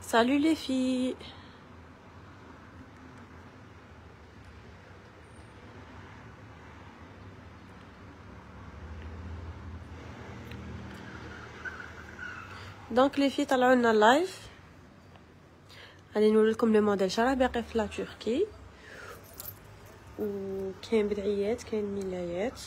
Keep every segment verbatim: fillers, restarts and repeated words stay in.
Salut les filles. دونك لي في طلعوا لنا اللايف، غادي نوري لكم لي موديل شراه باقي في لا تركي، وكاين بدعيات كاين ملايات،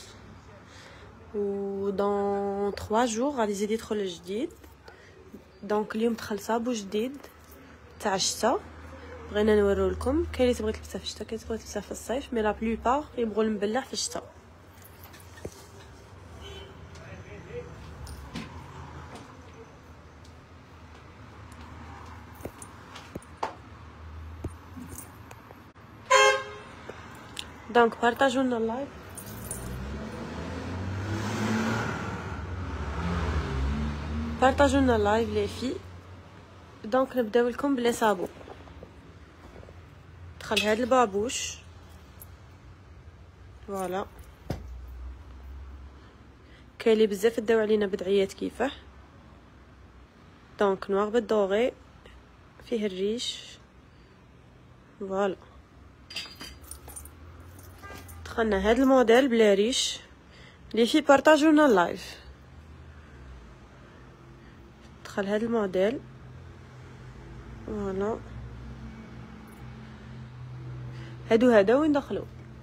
و دون ثلاثة جور غادي يزيد يدخل الجديد. دونك اليوم دخل صابو جديد تاع الشتا، بغينا نوريو لكم. كاين اللي تبغي تلبسها في الشتا، كاين اللي تبغي تلبسها في الصيف، مي لا بلوبار يبغوا المبلع في الشتا. دونك بارطاجوا لنا اللايف، بارطاجوا لنا اللايف لي في. دونك نبداو لكم بلي صابو. دخل هاد البابوش، فوالا. كاين لي بزاف داو علينا بدعيات كيفاه. دونك نوار بالدوغي فيه الريش، فوالا. دخلنا هاد الموديل بلا ريش لي في بارطاجوا لنا اللايف. دخل هاد الموديل، فوالا. هادو هذا وين دخلوا،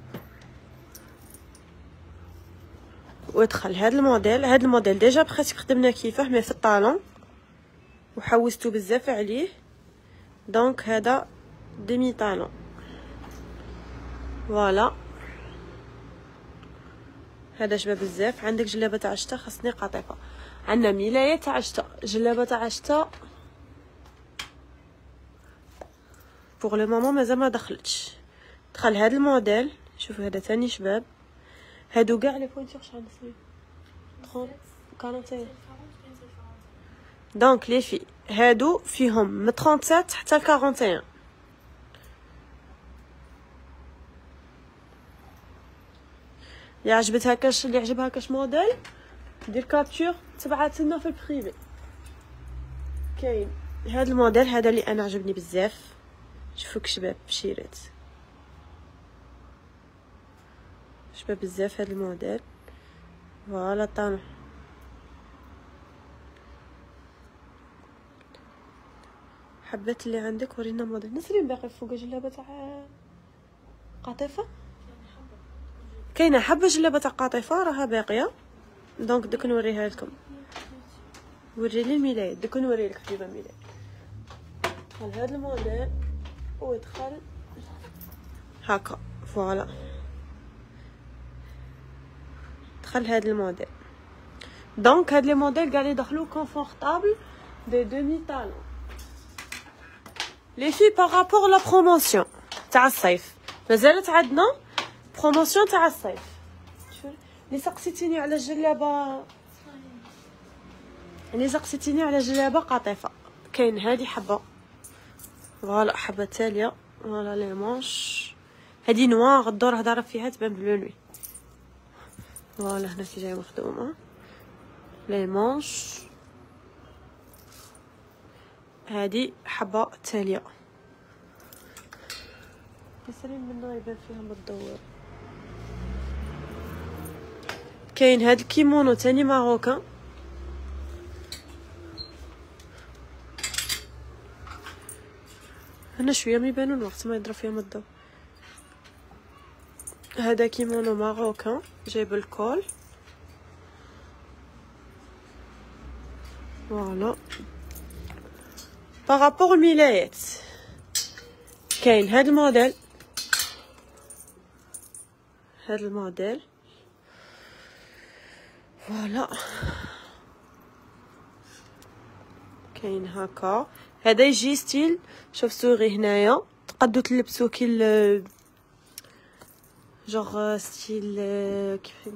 ودخل هاد الموديل. هاد الموديل ديجا بخيت خدمنا كيفاه مي في الطالون وحوستو بزاف عليه. دونك هذا ديمي طالون، فوالا. هذا شباب بزاف. عندك جلابه تاع الشتا خاصني قاطفه، عندنا ملايه تاع الشتا، جلابه تاع الشتا بوغ لو مومون مازال ما دخلتش. دخل هاد الموديل، شوفوا هذا ثاني شباب. هادو كاع لي بوينتور شحال نسمي ثلاثين. دونك لي في هادو فيهم من سبعة وثلاثين حتى ل واحد وأربعين. اللي عجبتها كاش اللي عجبها كاش موديل دير كابتور تبعت لنا في البريفي. كاين هذا الموديل هذا اللي انا عجبني بزاف. شوفوا شباب بشيرات شباب بزاف هذا الموديل، فوالا. طالع حبات اللي عندك ورينا موديل. نسرين باقي فوق جلابه تاع قاطفه، كاينه حبه جلابه تاع قاطفه راها باقيه. دونك دوك نوريها لكم. وري لي الملايه، دوك نوري لك حبيبه الملايه. دخل هذا الموديل ويدخل هكا، فوالا. دخل هذا الموديل. دونك هاد لي موديل قاعد يدخلوا كونفورطابل دي دومي طالون. لي في بارابور لا بروموسيون تاع الصيف، مازالت عندنا بروموسيون تاع الصيف. لي سقسيتيني على الجلابه، لي سقسيتيني على جلابه قاطفه، كاين هذه حبه، فوالا. حبه تاليه، فوالا. لي مونش هذه نوار، الدور هضر فيها تبان بلو نوي، فوالا. هنا كي جايه مخدومه لي مونش. هذه حبه تاليه، يسرين منها يبان فيها بالدور. كاين هاد الكيمونو تاني ماروكان، هنا شويه ما يبانوا الوقت ما يضرب فيهم الضوء. هذا كيمونو ماروكان جايب الكول، فوالا. بارابور الملايات كاين هاد الموديل، هاد الموديل، فوالا. كاين هكا، هذا يجي ستيل. شوف صوري هنايا، تقدو تلبسو كي جوغ ستيل كيف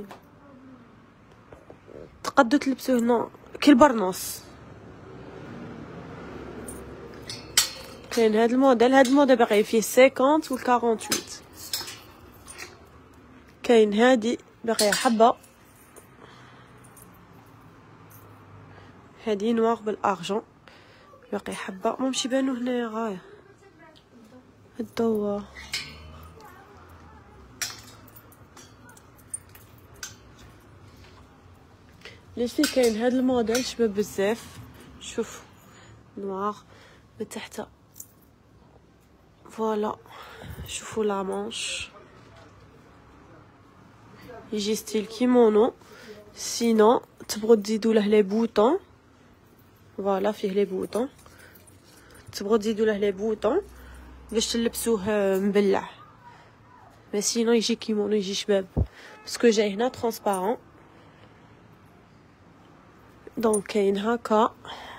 تقدو تلبسو هنا كي البرنوس. كاين هاد الموديل، هاد الموديل باقي فيه خمسين و ثمانية وأربعين. كاين هادي باقيه حبه، هادي نوار بالارجون، باقي حبه ممشي بانو هنايا غايه الضوء. ليش لي كاين هاد الموديل شباب بزاف. شوف نوار من تحت فوالا. شوفوا لا مانش يجي ستيل كيمونو. سينو تبغوا تزيدوا له لي بوطون فوالا فيه لي بوطون. تبغوا تزيدوا له لي بوطون باش تلبسوه مبلع. مي سينو يجي كيمونو يجي شباب باسكو جاي هنا ترونسبارون. دونك كاين هكا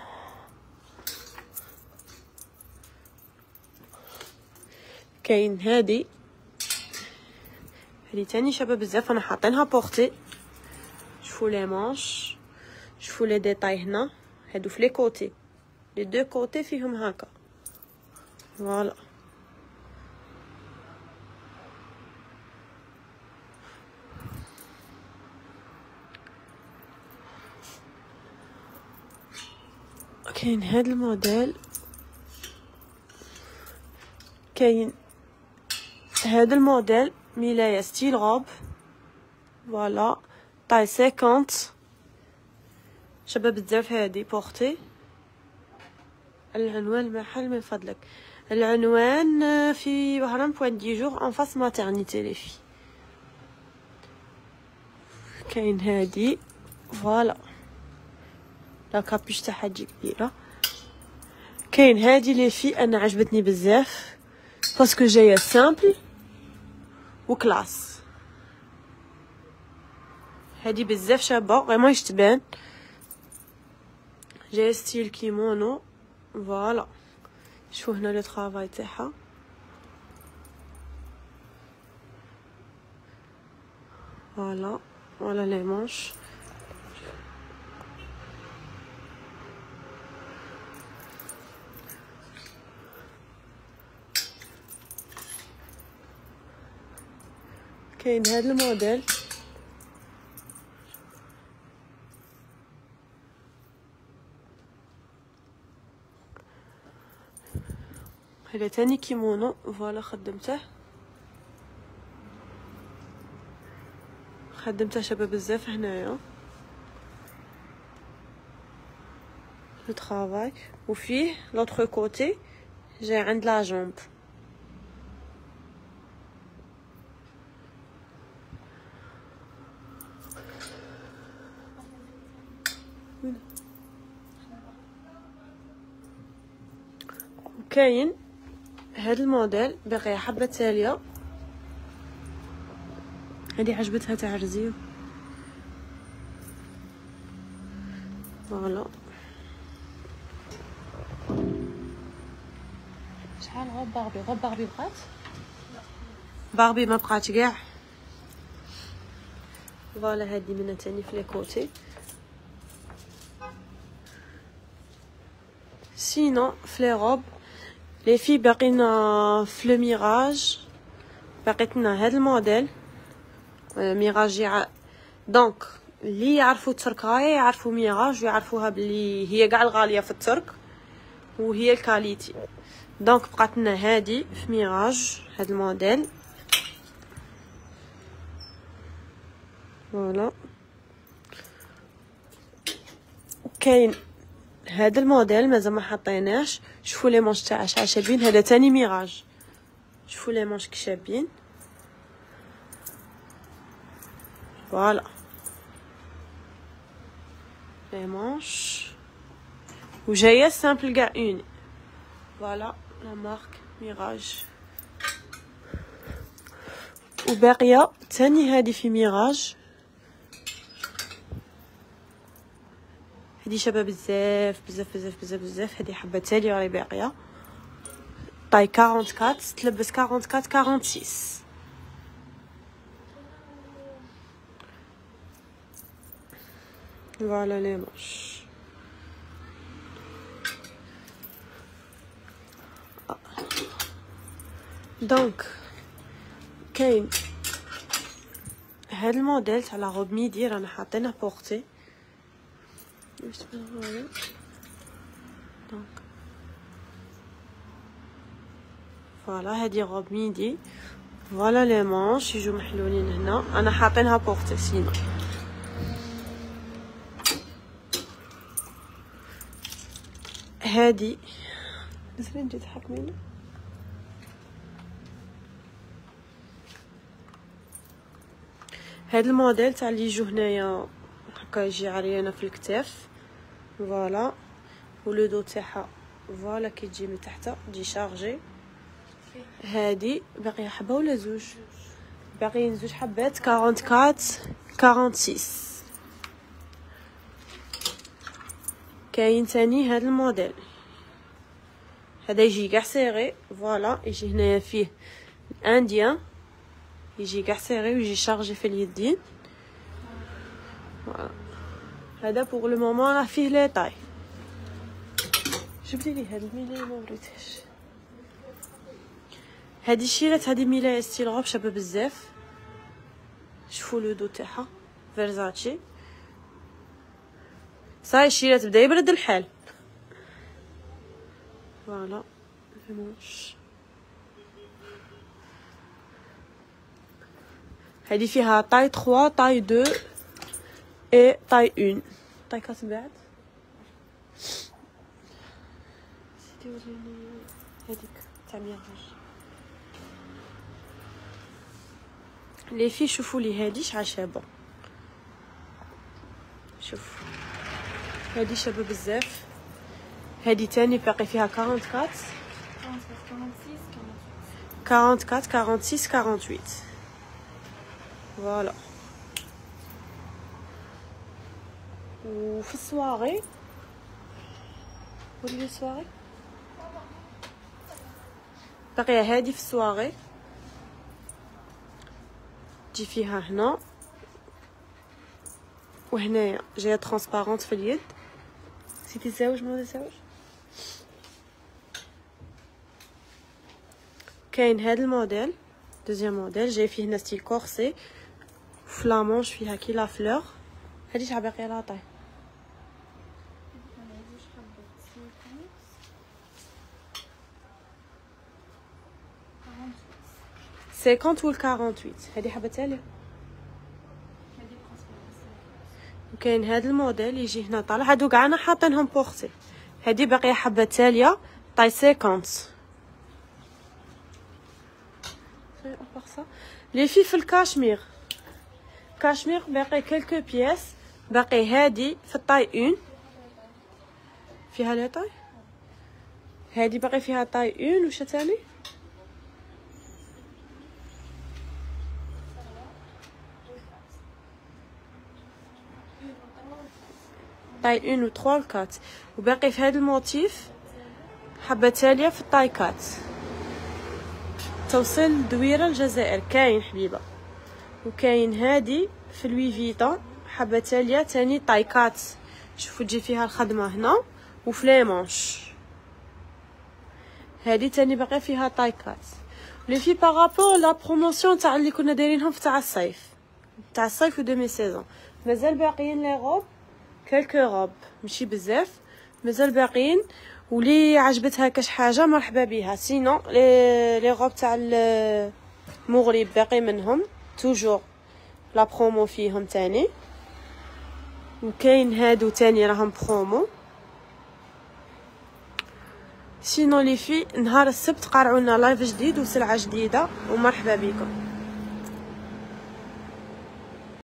كاين هادي هادي تاني شابه بزاف انا حاطينها بورتي. شوفوا لي مانش شوفوا لي ديتاي هنا هادو في لي كوتي لي دو كوتي فيهم هكا فوالا. كاين هاد الموديل كاين هاد الموديل ملاية ستيل غوب فوالا طاي خمسين شباب بزاف. هادي بورتي. العنوان المحل من فضلك العنوان في بهران بوين دي جور ان فاس ماترنيتي لي في. كاين هادي فوالا لا كابوش تاعها تجي كبيره. كاين هادي لي في انا عجبتني بزاف باسكو جايه سامبل وكلاس. هادي بزاف شابه فريمون يشتبان جايه ستيل كيمونو فوالا. شوفوا هنا لو طرافاي تاعها فوالا فوالا لي مانش. كاين هذا الموديل هذا تاني كيمونو فوالا خدمته خدمته شباب بزاف هنايا لو طرافاي. وفيه لوطخ كوتي جاي عند لا جامب كاين هاد الموديل باقي حبه تاليه. هادي عجبتها تاع رزيو فوالا. شحال غير باربي غير باربي بقات باربي ما بقاتش كاع فوالا. هادي منها تاني في لي كوتي. سينو في لي روب لي في باقينا في لو ميراج باقيتنا هاد الموديل ميراج يع... دونك اللي يعرفوا تركاي يعرفوا ميراج ويعرفوها بلي هي كاع الغاليه في الترك وهي الكاليتي. دونك بقاتنا هادي في ميراج هاد الموديل فوالا. كاين هذا الموديل مازال ما حطيناش. شوفوا لي مانش تاعها شحال شابين. هذا تاني ميراج. شوفوا لي مانش كي شابين فوالا. لي مانش وجايه سامبل كاع اون فوالا لا مارك ميراج. وباقيه تاني هذه في ميراج. هذه شابه بزاف بزاف بزاف بزاف بزاف. هذه حبه تالي راهي باقيه طاي أربعة وأربعين تلبس أربعة وأربعين ستة وستين فوالا لي مانش. دونك كاين هاد الموديل تاع لا روب ميدي رانا حاطينه بورتي باش تبان هنايا. دونك فوالا هادي غوب ميدي. فوالا لي مانش يجو محلولين هنا، انا حاطينها بورتي سينو. هادي بس فين جيت حكمينه. هاد الموديل تاع اللي يجو هنايا هكا يجي عريانه في الكتاف. فوالا ولو دو تاعها فوالا كي تجي من تحت تجي شارجي. هادي باقي حبه ولا زوج؟ باقيين زوج حبات أربعة وأربعين ستة وستين. كاين تاني هاد الموديل هذا يجي كاع سيغي. فوالا يجي هنايا فيه انديان، يجي كاع سيغي ويجي شارجي في اليدين. فوالا هذا بوغ لو مومون راه فيه لي طاي. جبتي لي هاد الميلايه ما وريتهاش. هادي شيرات هادي ميلايه ستيل غوب شابه بزاف. شوفوا لو دو تاعها فيرزاتشي. صاي شيرات بدا يبرد الحال. فوالا المانش هادي فيها طاي ثلاثة طاي اثنين اي طاي واحد. طاي أربعة بعد سيدي وريني هاديك تاع ميراج لي في. شوفوا لي هادي شحال شابه. شوف هادي شابه بزاف. هادي تاني باقي فيها أربعة وأربعين أربعة وأربعين ستة وأربعين ثمانية. فوالا وفي السواغي ولي السواغي باقيه هادي في السواغي تجي فيها هنا وهنايا جايه ترونسبارونت في اليد. سيتي زاوج ما زاوج. كاين هاد الموديل دوزيام موديل جاي فيه هنا ستيل كورسي فلامونش فيها كي لا فلور. هادي شحال باقي لها طاي؟ خمسين وال ثمانية وأربعين. هادي حبه تاليه. وكاين هاد الموديل يجي هنا طالع. هادو كاع انا حاطينهم بورتي. هادي باقيه حبه تاليه طاي خمسين. لي في في الكاشمير كاشمير باقي كلكو بياس. باقي هادي في الطاي واحد فيها لي طاي. هادي باقي فيها طاي واحد. وش تاني؟ طاي واحد و ثلاثة و أربعة. وباقي في هذا الموتيف حبه تاليه في الطاي أربعة. توصل دويره الجزائر كاين حبيبه. وكاين هادي في لوي فيتون حبه تاليه تاني طاي أربعة. شوفوا تجي فيها الخدمه هنا وفي لي مانش. هادي تاني باقي فيها طاي أربعة. لي في بارابور لا بروموسيون تاع اللي كنا دايرينهم في تاع الصيف تاع الصيف و دومي سيزون. مازال باقيين لي غوب كلكو غوب ماشي بزاف مازال باقيين. ولي عجبتها كاش حاجه مرحبا بها. سينو لي لي غوب تاع المغرب باقي منهم توجور لا برومو فيهم تاني. وكاين هادو تاني راهم برومو. سينو لي في نهار السبت قارعونا لايف جديد وسلعه جديده ومرحبا بكم.